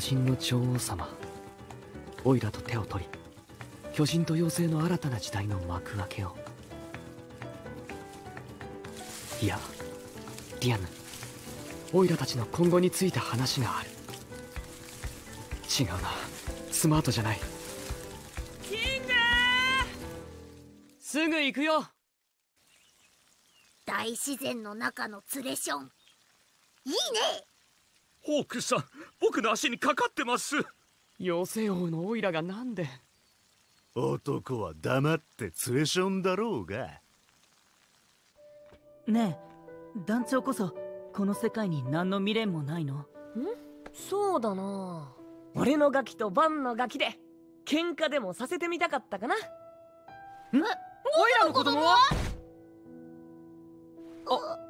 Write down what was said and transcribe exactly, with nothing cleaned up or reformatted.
人の女王様、オイラと手を取り、巨人と妖精の新たな時代の幕開けを。いや、ディアンヌ、オイラたちの今後について話がある。違うな、スマートじゃない。 キングすぐ行くよ。 大自然の中のツレション、いいね。 ホークさん、僕の足にかかってます。 妖精王のオイラがなんで。 男は黙ってツレションだろうが。 ねえ、団長こそこの世界に何の未練もないの？ん？ そうだな。俺のガキとバンのガキで喧嘩でもさせてみたかったかな。ん？ オイラの子供は？ あ、